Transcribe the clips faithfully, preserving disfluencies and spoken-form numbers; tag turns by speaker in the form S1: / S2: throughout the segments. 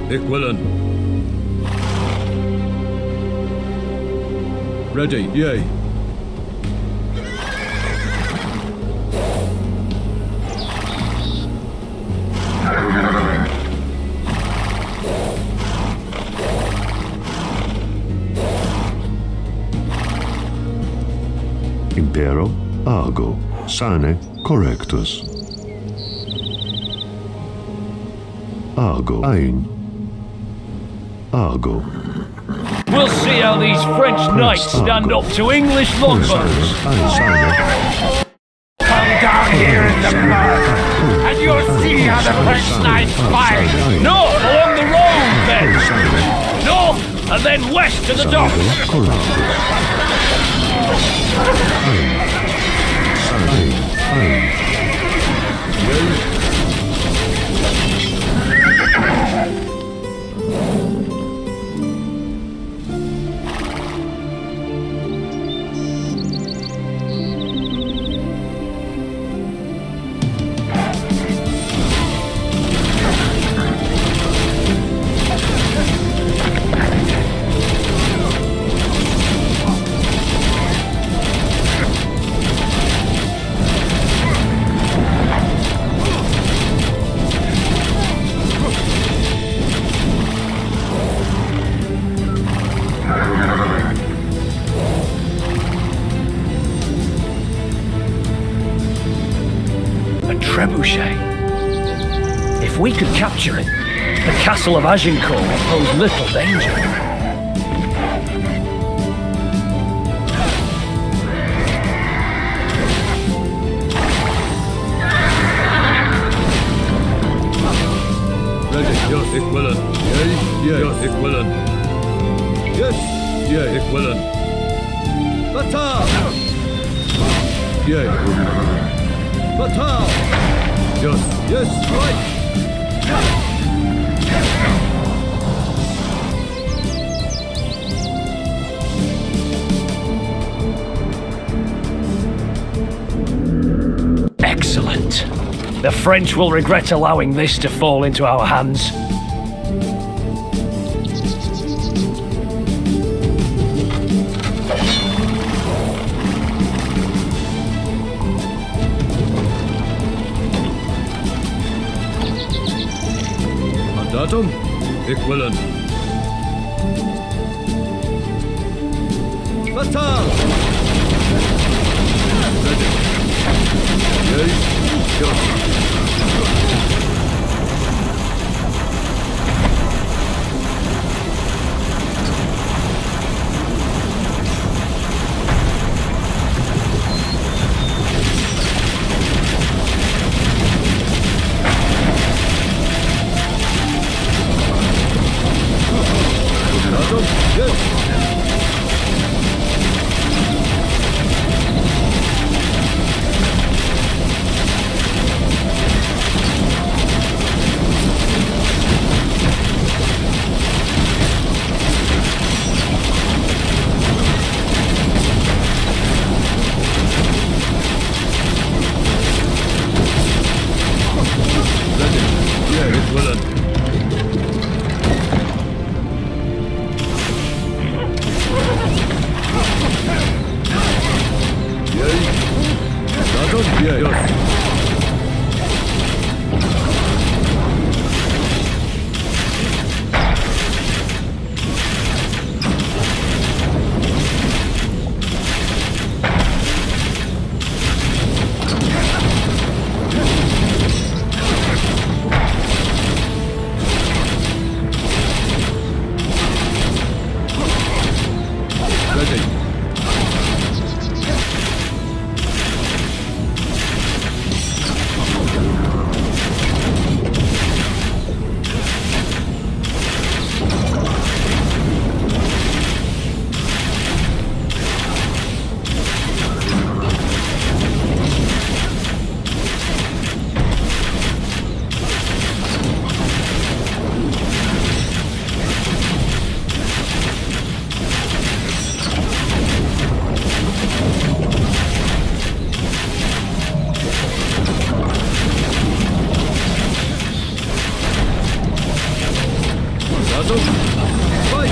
S1: Ik willen. Ready, yay.
S2: Impero, ago, sane, correctus. Ago, ein. Ago.
S3: We'll see how these French knights stand up to English longbows.
S4: Come down here in the mud, and you'll see how the French knights fight.
S3: North along the road, then. North and then west to the docks. Trebuchet. If we could capture it, the castle of Agincourt will pose little danger.
S1: Ready, yes, ik willen. Yay, yeah, yes, ik willen. Yes, yeah, ik willen. Batal! Yeah. Batal! Yes, yes, right!
S3: Excellent. The French will regret allowing this to fall into our hands.
S1: Datum? Ik willen. Batal! Ready. Yay, yes. Mandatum. Fight!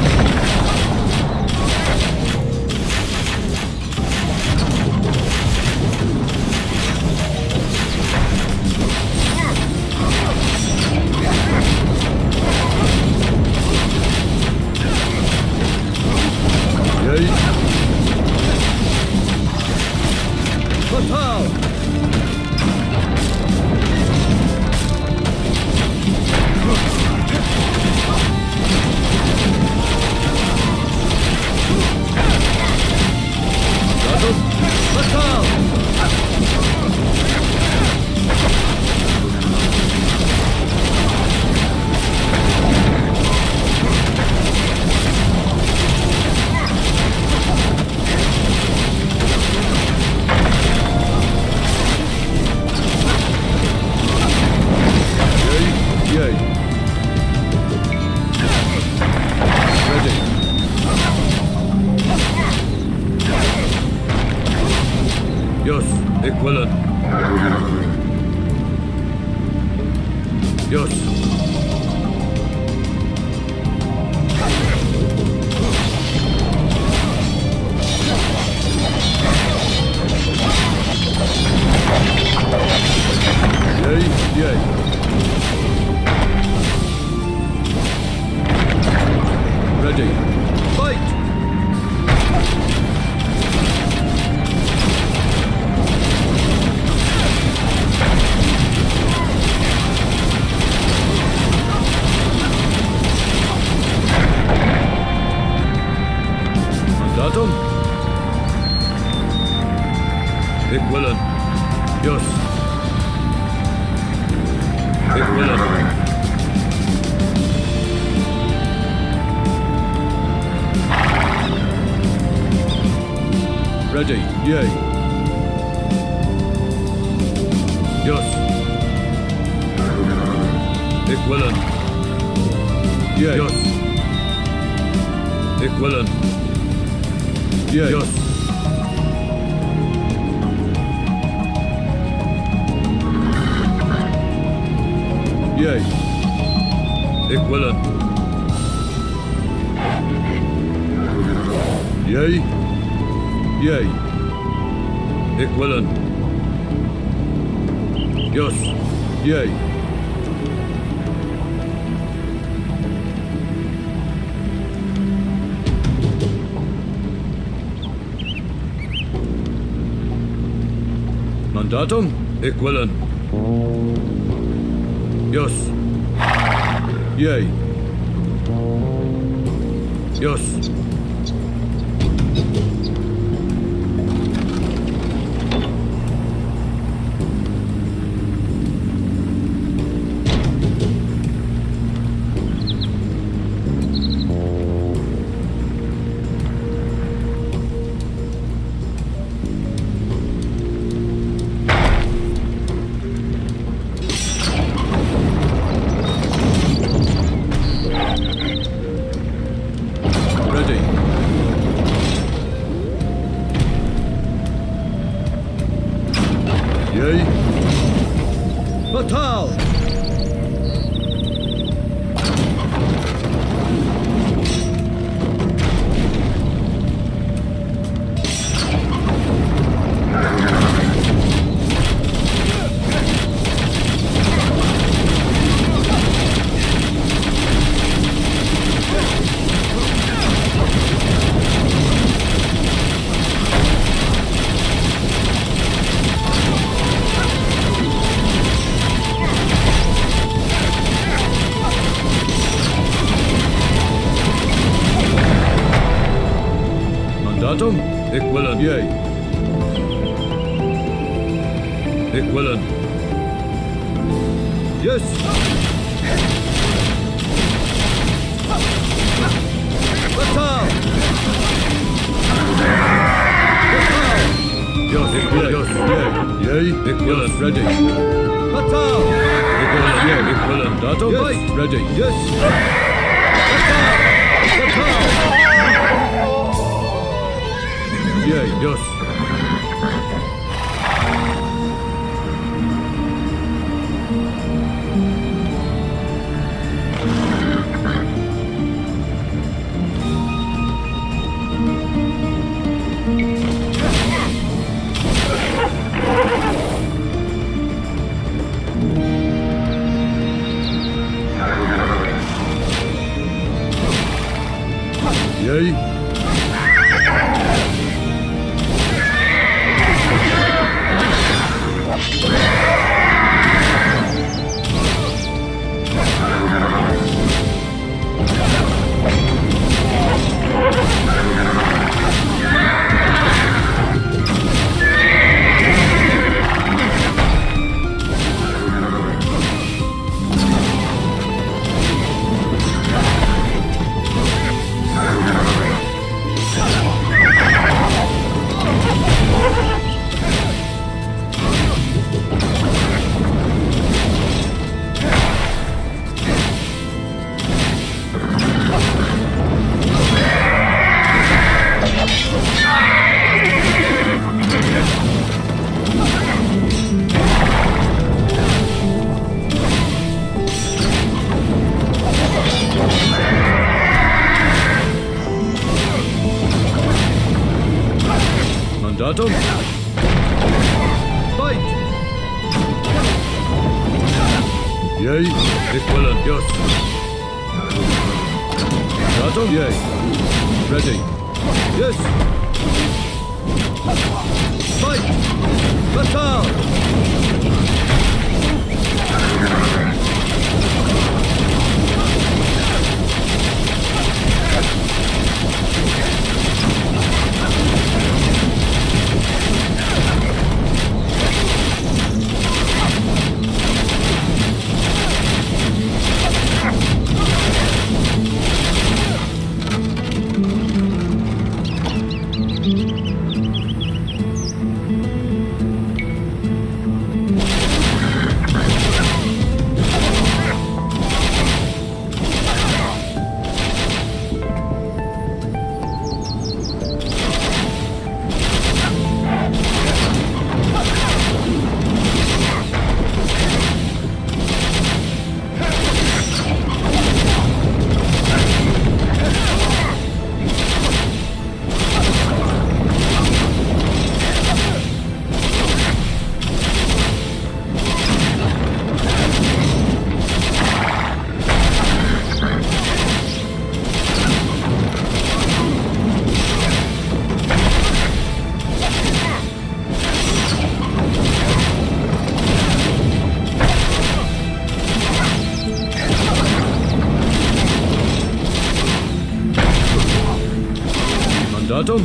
S1: Yay! Fatal! Yes, equivalent. Yes. Yay, yay. Ready. Fight! Mandatum? Equivalent. Yes. Equivalent. Ready, yay. Yes. Equivalent. Yay. Yes. Equivalent. Yay. Yes. Yay. Equivalent. Yay. Yay. Equivalent. Yes. Yay. Mandatum? Equivalent. Yes. Yay. Yes. Yay. Fatal! Mandatum? Equivalent. Yay. Equivalent. Yes. Fatal. Fatal. Yes. Equivalent. Yes. Yay. Yay. Equivalent. Ready. Fatal. Equivalent. Yay. Equivalent. Datum. Yes. Ready. Yes. Fatal. Fatal. Yay, yes. Mandatum. Fight! Yea, equivalent, yes. Mandatum, yea. Ready. Yes. Fight! Batal! Mandatum.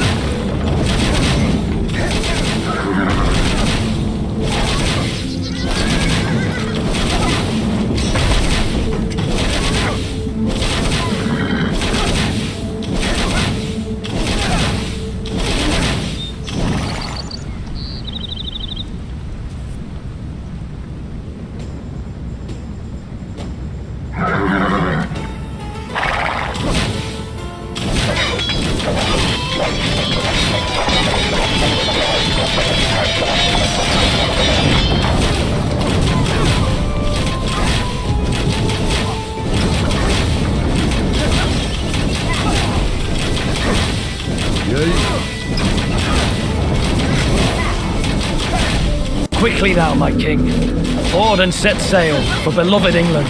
S3: Quickly now, my king. Board and set sail for beloved England.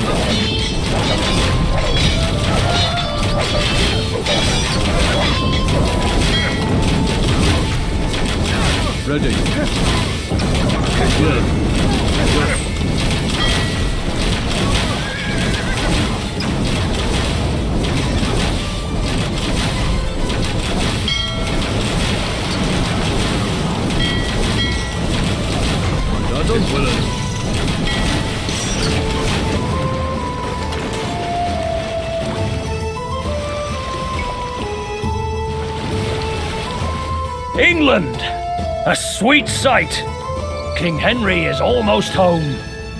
S1: Ready. Yes. Yes.
S3: England! A sweet sight! King Henry is almost home.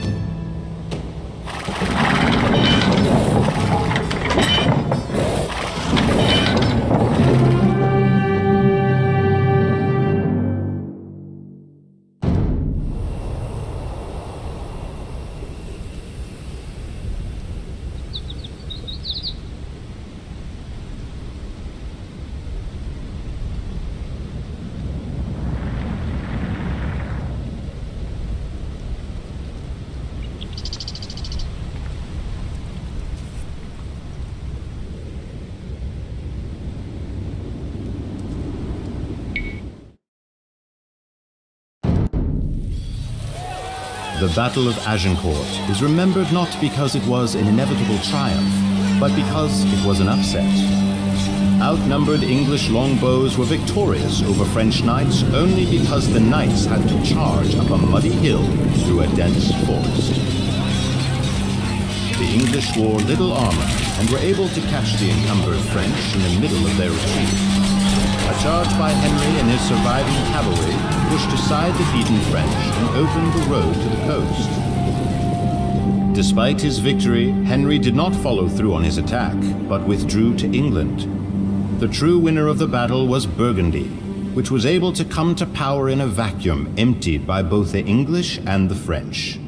S5: The Battle of Agincourt is remembered not because it was an inevitable triumph, but because it was an upset. Outnumbered English longbows were victorious over French knights only because the knights had to charge up a muddy hill through a dense forest. The English wore little armor and were able to catch the encumbered French in the middle of their retreat. A charge by Henry and his surviving cavalry pushed aside the beaten French and opened the road to the coast. Despite his victory, Henry did not follow through on his attack, but withdrew to England. The true winner of the battle was Burgundy, which was able to come to power in a vacuum emptied by both the English and the French.